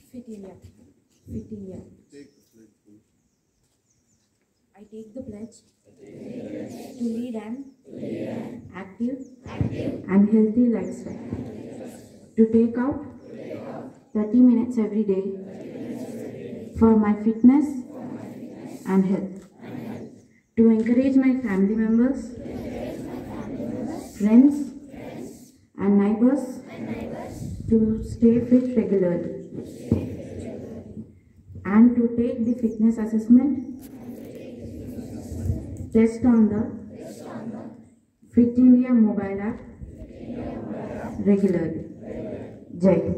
Fit India. Fit India. I take the pledge to lead an active and healthy lifestyle. To take out 30 minutes every day for my fitness and health. To encourage my family members, friends and neighbors to stay fit regularly. And to take the fitness assessment test on the Fit India mobile app regularly. Jai Hind.